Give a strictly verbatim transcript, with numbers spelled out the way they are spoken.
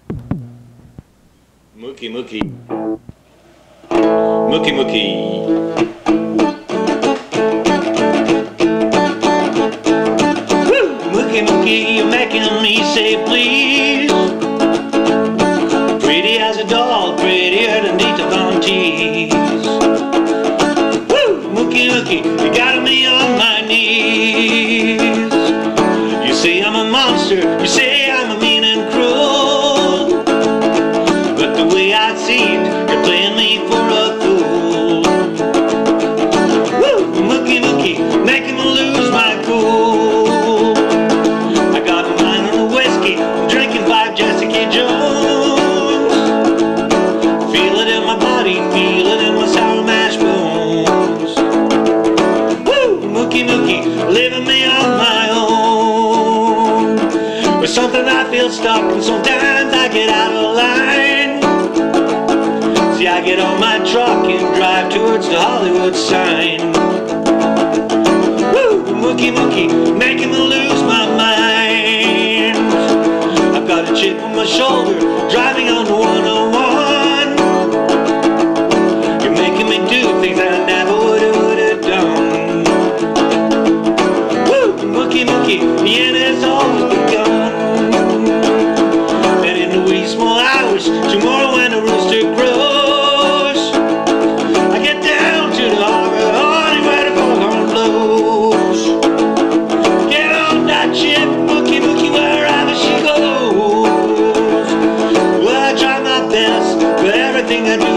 Mookie Mookie. Mookie Mookie. Woo! Mookie Mookie, you're making me say please. Pretty as a doll, prettier than Dita Von Teese. Woo! Mookie Mookie, you got me on my knees. You say I'm a monster, you say I'm a mean and cruel, but the way I see it, you're playing me for a fool. Woo! Mookie Mookie, making me lose my cool. I got a line on the whiskey, I'm drinking five Jessica Jones. Feel it in my body, feel it in my sour mash bones. Woo! Mookie Mookie, leaving me on my own. With something I feel stuck, and sometimes I get out of line. See, I get on my truck and drive towards the Hollywood sign. Woo! Mookie Mookie, making me lose my mind. I've got a chip on my shoulder, driving on the one oh one. You're making me do things that I never would've, would've done. Woo! Mookie Mookie, the end has always begun. And in the wee small hours, tomorrow when the rooster crows, I get down to the harbor, honey, where the foghorn blows. Get on that ship, Mookie Mookie, wherever she goes. Well, I try my best, but everything I do